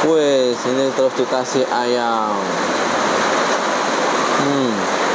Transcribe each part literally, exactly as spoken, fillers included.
Wes, ini terus dikasih ayam. Hmm.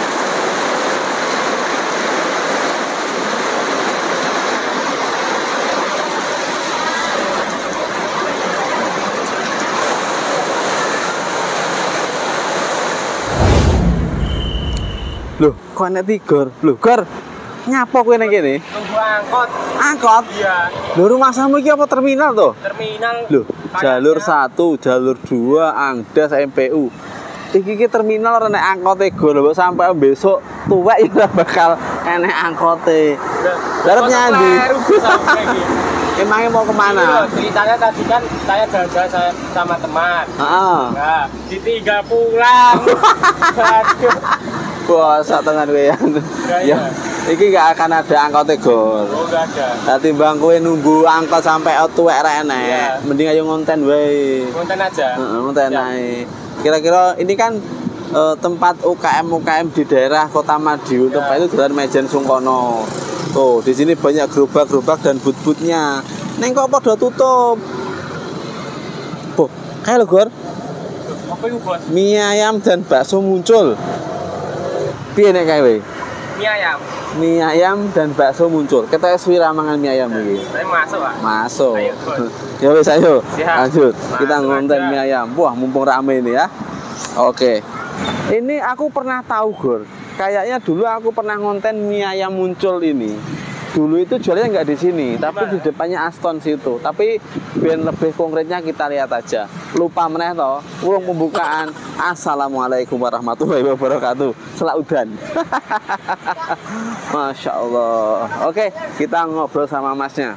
Loh, kok enek tiga? Loh, Gor. Nyapa kowe ning kene? Tunggu angkot. Angkot? Iya. Lho, rumah samu iki apa terminal to? Terminal. Loh, jalur satu, jalur dua, Angdas, M P U. Iki ki terminal ora nek angkote go lho, sampai besok tuwek ya bakal enek angkote. Darep nyandi. Emangnya mau kemana? Ceritanya tadi kan saya jalan-jalan saya sama teman. Heeh. Nah, ditinggal pulang. Aduh. Wah, sak tengan kowe ya. Ya. Iki gak akan ada angkote gol. Oh, enggak ada. Dadi bang kowe nunggu angkot sampai tuwek ra enek. Iya. Mending ayo ngonten wae. Konten aja. Heeh, ngonten Ya. ae. Kira-kira ini kan eh, tempat U K M U K M di daerah Kota Madiun, Ya. tempat itu Jalan Mejen Sungkono. Tuh, di sini banyak gerobak-gerobak dan but-butnya. Neng kok pada tutup? Boh, kayak lo Gor, Apa itu, Bos? mie ayam dan bakso muncul. Piye nek kae we? Mie ayam. Mie ayam dan bakso muncul. Kita swira mangan mie ayam iki. Saya masuk, Pak. Masuk. Ayo, Bos. Ya wis ayo. Siap. Lanjut. Kita Masuk ngonten aja. mie ayam. Wah, mumpung rame ini ya. Oke. Ini aku pernah tahu, Gor. Kayaknya dulu aku pernah ngonten mie ayam muncul ini. Dulu itu jualnya nggak di sini, tapi di depannya Aston situ. Tapi biar lebih konkretnya kita lihat aja. Lupa meneh toh, urung pembukaan. Assalamualaikum warahmatullahi wabarakatuh. Selaudan. Masya Allah. Oke, kita ngobrol sama masnya.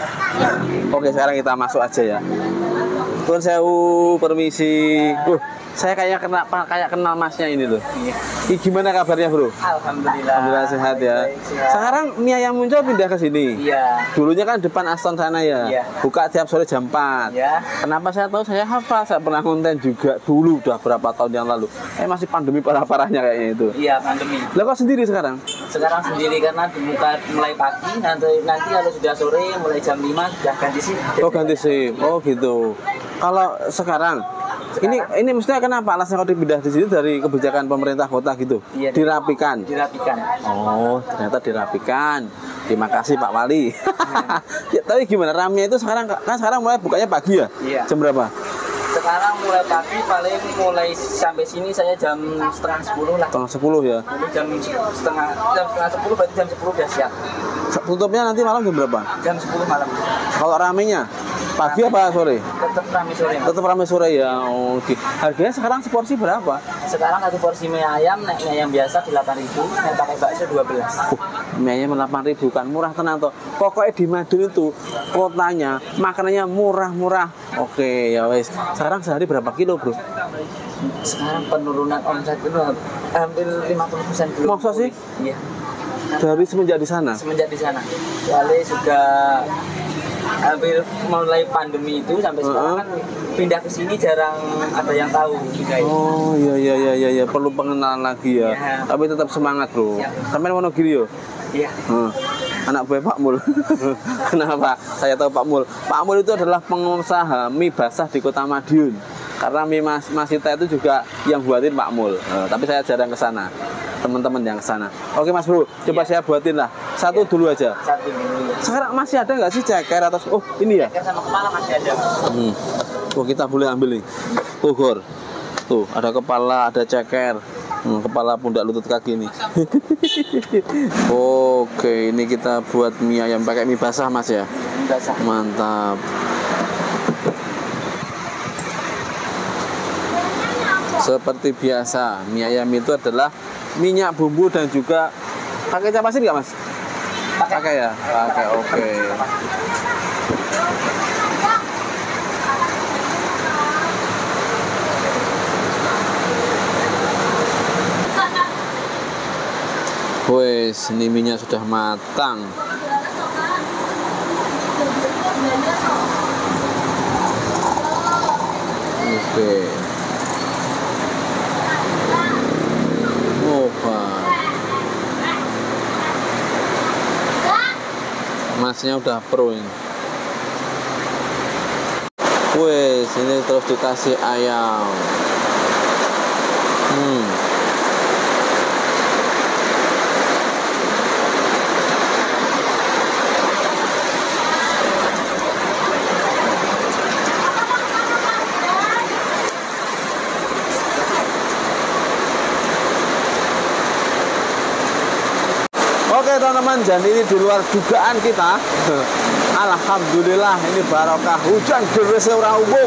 Oke, sekarang kita masuk aja ya. Tuan sewu, permisi. Uh, saya kayak kenal kayak kenal masnya ini loh. Iya. Ih, gimana kabarnya, Bro? Alhamdulillah. Alhamdulillah sehat ya. Baik, sehat. Sekarang mie ayam muncul pindah ke sini. Iya. Dulunya kan depan Aston sana ya. Iya. Buka tiap sore jam empat. Iya. Kenapa saya tahu? Saya hafal, saya pernah konten juga dulu udah berapa tahun yang lalu. Eh masih pandemi parah-parahnya kayaknya itu. Iya, pandemi. Lah kok sendiri sekarang? Sekarang sendiri karena dibuka mulai pagi, nanti nanti kalau sudah sore mulai jam lima sudah ganti sih. Oh ganti SIM. Oh gitu. Kalau sekarang, ini ini mestinya kenapa alasan kau dipindah di sini dari kebijakan pemerintah kota gitu? Iya, Dirapikan. Dirapikan. Oh, ternyata dirapikan. Terima kasih Pak Wali. Ya, tapi gimana ramenya itu sekarang kan sekarang mulai bukanya pagi ya? Iya. Jam berapa? Sekarang mulai pagi paling mulai sampai sini saya jam setengah sepuluh lah. Setengah sepuluh ya. Jadi jam setengah jam setengah sepuluh berarti jam sepuluh udah siap. Tutupnya nanti malam jam berapa? Jam sepuluh malam. Kalau ramenya pagi apa sore? Tetap ramai sore. Mas. Tetap ramai sore ya. Oh, oke. Harganya sekarang seporsi berapa? Sekarang satu porsi mie ayam, naik mie ayam biasa delapan ribu, naik pakai bakso dua belas. Uh, mie ayam delapan ribu kan murah tenan toh. Pokoknya di Madiun itu kotanya makanannya murah-murah. Oke, ya wes. Sekarang sehari berapa kilo, Bro? Sekarang penurunan omset itu hampir lima puluh persen. Masa sih? Iya. Dari semenjak di sana. Semenjak di sana. Soalnya sudah hampir mulai pandemi itu sampai sekarang kan pindah ke sini jarang ada yang tahu juga ini. Oh iya iya iya iya ya. Perlu pengenalan lagi ya. Iya. Tapi tetap semangat, Bro. Siap. Sampai Wonogiri yo. Iya. Hmm. Anak buah Pak Mul. Kenapa? Saya tahu Pak Mul. Pak Mul itu adalah pengusaha mie basah di Kota Madiun. Karena mie Mas Masita itu juga yang buatin Pak Mul. Eh, tapi saya jarang ke sana. Teman-teman yang ke sana. Oke Mas Bro, coba saya buatin lah. Satu dulu aja. Satu dulu. Sekarang masih ada nggak sih ceker atau oh ini ya? Ceker sama kepala masih ada. Hmm. Oh kita boleh ambil nih. Tuh Gor. Tuh ada kepala, ada ceker. Hmm, kepala pundak lutut kaki nih. Oke, ini kita buat mie ayam pakai mie basah Mas ya. Basah. Mantap. Seperti biasa, mie ayam itu adalah minyak bumbu dan juga pakai cap pasir nggak Mas? Pakai ya, pakai. Oke. Wes, ini minyak sudah matang. Oke. Opa. Masnya udah pro ini. Wes, ini terus dikasih ayam. Hmm. Oke teman-teman, jadi ini di luar dugaan kita. Alhamdulillah ini barokah hujan deras orang umum.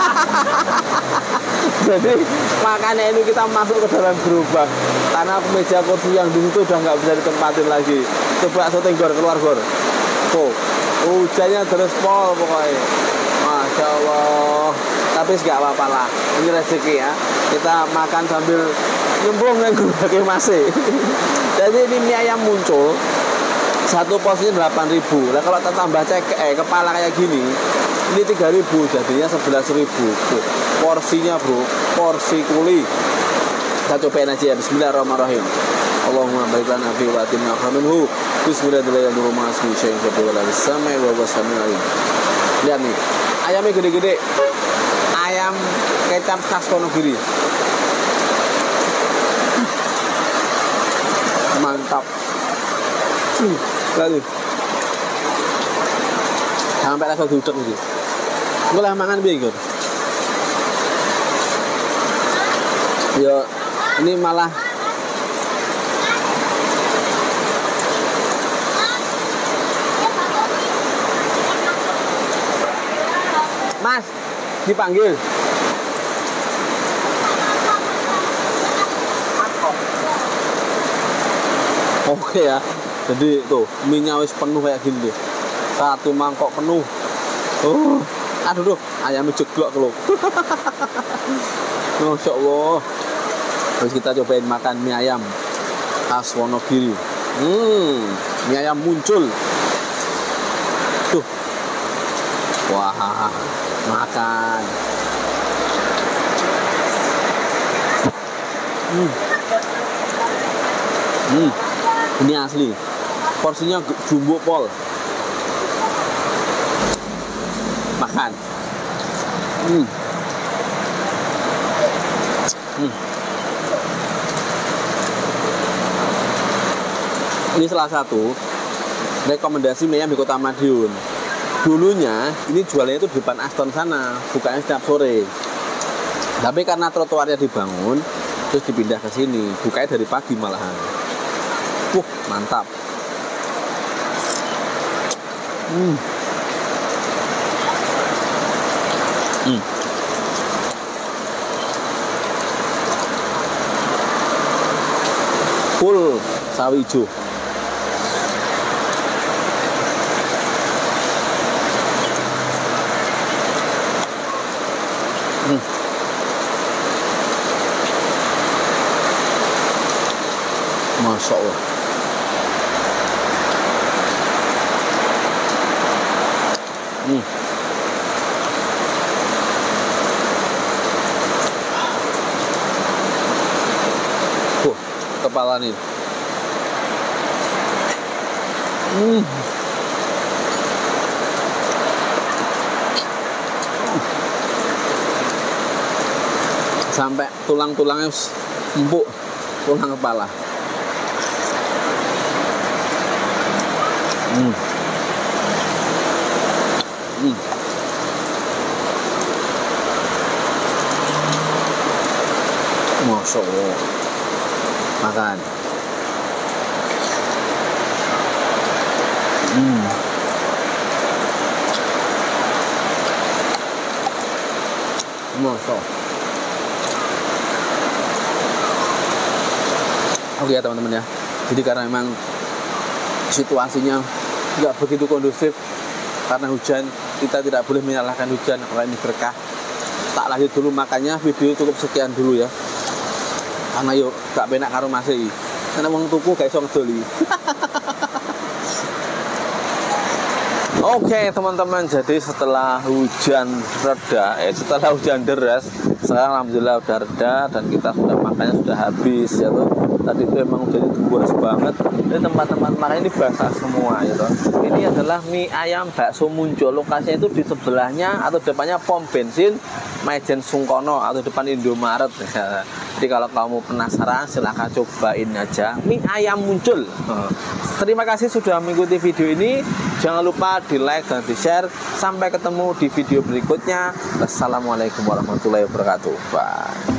Jadi makanya ini kita masuk ke dalam gerobak karena meja kursi yang di situ udah nggak bisa ditempatin lagi. Coba syuting gor keluar gor. Tuh hujannya terus pol pokoknya. Masya Allah. Tapi nggak apa-apa lah. Ini rezeki ya. Kita makan sambil nyemplung yang gerobaknya masih. Jadi ini mie ayam muncul. Satu porsinya delapan ribu. Nah kalau kita tambah cek eh kepala kayak gini, ini tiga ribu, jadinya sebelas ribu. Tuh, porsinya bro, porsi kuli. Kita cobain aja ya. Bismillahirrahmanirrahim. Allahumma barik lana fi wa atimna khaminhu. Bismillahirrahmanirrahim. Lihat nih, ayamnya gede-gede. Ayam kecap khas Wonogiri. Mantap. Hmm. Lagi sampai rasa duduk gitu. Gue lah makan biar ya ini malah Mas dipanggil. Oke ya. Jadi tuh minyak wis penuh kayak gini deh. Satu mangkok penuh. Oh, aduh tuh ayamnya jeglok loh. Masya Allah. Terus kita cobain makan mie ayam khas Wonogiri. Hmm, mie ayam muncul. Tuh. Wah, makan. Hmm. Hmm. Ini asli. Porsinya jumbo pol. Makan. Hmm. Hmm. Ini salah satu rekomendasi mie ayam di Kota Madiun. Dulunya ini jualnya itu di depan Aston sana, bukanya setiap sore. Tapi karena trotoarnya dibangun, terus dipindah ke sini, bukanya dari pagi malahan. Wuh, mantap. Hmm. Hmm. Full sawi hijau. Hmm. Masya Allah. Hmm. Tuh, kepala nih. Hmm. Sampai tulang-tulangnya empuk, tulang kepala. Hmm. Hmm. Masya Allah. Makan. Hmm. Masya Allah. Oke ya teman-teman ya. Jadi karena memang situasinya nggak begitu kondusif karena hujan, kita tidak boleh menyalahkan hujan karena ini berkah. Tak lanjut dulu makannya, video cukup sekian dulu ya. Karena yuk gak benak karo masih. Karena wong tuku gak iso ngedoli. Oke teman-teman, jadi setelah hujan reda, eh setelah hujan deras, sekarang alhamdulillah udah reda dan kita sudah makannya sudah habis ya tuh. tadi itu emang jadi luas banget. Ini tempat-tempat makan ini basah semua gitu. Ini adalah mie ayam bakso muncul. Lokasinya itu di sebelahnya atau depannya pom bensin Majen Sungkono atau depan Indomaret. Jadi kalau kamu penasaran silahkan cobain aja mie ayam muncul. Terima kasih sudah mengikuti video ini. Jangan lupa di like dan di share. Sampai ketemu di video berikutnya. Wassalamualaikum warahmatullahi wabarakatuh. Bye.